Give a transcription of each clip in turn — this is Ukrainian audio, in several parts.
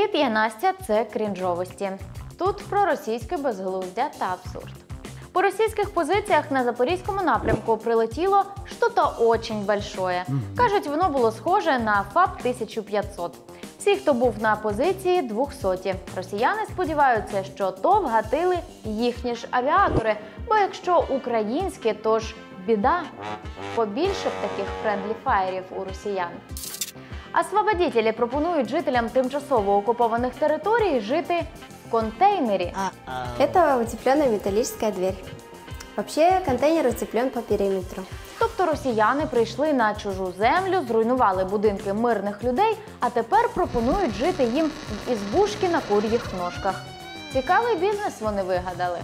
Привіт, я Настя, це крінжовості. Тут про російське безглуздя та абсурд. По російських позиціях на Запорізькому напрямку прилетіло «что-то очень большое». Кажуть, воно було схоже на ФАП-1500. Всі, хто був на позиції, 200. Росіяни сподіваються, що то вгатили їхні ж авіатори, бо якщо українські, то ж біда. Побільше б таких френдлі-фаєрів у росіян. Освободітелі пропонують жителям тимчасово окупованих територій жити в контейнері. Это утепленная металлическая дверь. Вообще контейнер утеплен по периметру. Тобто росіяни прийшли на чужу землю, зруйнували будинки мирних людей, а тепер пропонують жити їм в ізбушки на кур'їх ножках. Цікавий бізнес вони вигадали.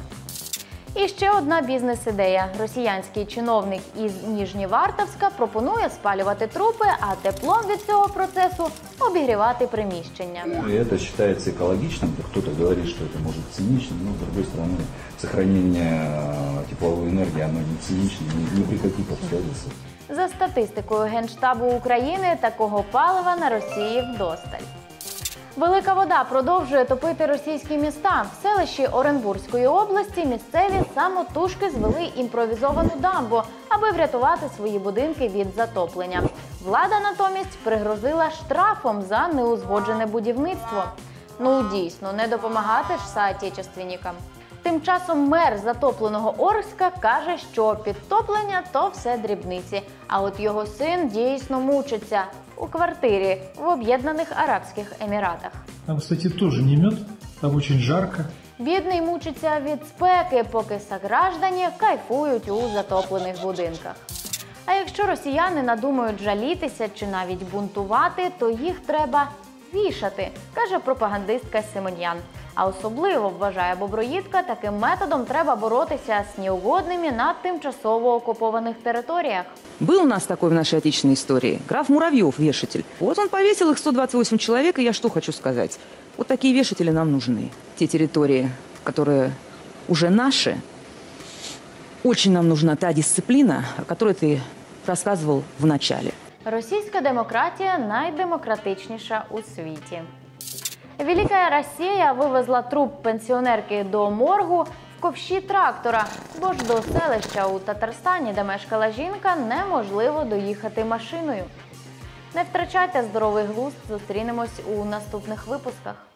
І ще одна бізнес-ідея. Росіянський чиновник із Ніжнєвартовська пропонує спалювати трупи, а теплом від цього процесу обігрівати приміщення. И это считается экологичным. Кто-то говорит, что это может цинично, но с другой стороны, сохранение тепловой энергии, оно не цинично ни при каких обстоятельствах. За статистикою Генштабу України, такого палива на Росії вдосталь. Велика вода продовжує топити російські міста. В селищі Оренбурзької області місцеві самотужки звели імпровізовану дамбу, аби врятувати свої будинки від затоплення. Влада натомість пригрозила штрафом за неузгоджене будівництво. Ну дійсно, не допомагати ж соотечественникам. Тим часом мер затопленого Орська каже, що підтоплення – то все дрібниці. А от його син дійсно мучиться у квартирі в Об'єднаних Арабських Еміратах. Там, кстати, тоже не мед, там очень жарко. Бідний мучиться від спеки, поки сограждані кайфують у затоплених будинках. А якщо росіяни надумають жалітися чи навіть бунтувати, то їх треба вішати, каже пропагандистка Симоньян. А особливо, вважає Боброїдка, таким методом треба боротися з неугодними на тимчасово окупованих територіях. Был у нас такой в нашей отечественной истории. Граф Муравьев, вешатель. Вот он повесил их 128 человек, и я что хочу сказать. Вот такие вешатели нам нужны. Те территории, которые уже наши, очень нам нужна та дисциплина, о которой ты рассказывал в начале. Російська демократія найдемократичніша у світі. Велика Росія вивезла труп пенсіонерки до моргу в ковші трактора, бо ж до селища у Татарстані, де мешкала жінка, неможливо доїхати машиною. Не втрачайте здоровий глузд, зустрінемось у наступних випусках.